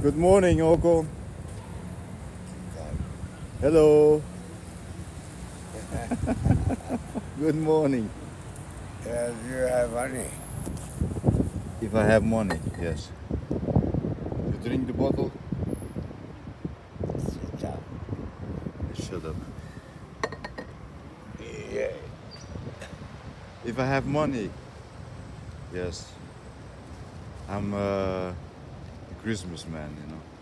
Good morning, Oko. Hello. Good morning. Yes, you have money. If I have money, yes. You drink the bottle? Sit up. Shut up. Yeah. If I have money, yes. I'm a Christmas man, you know.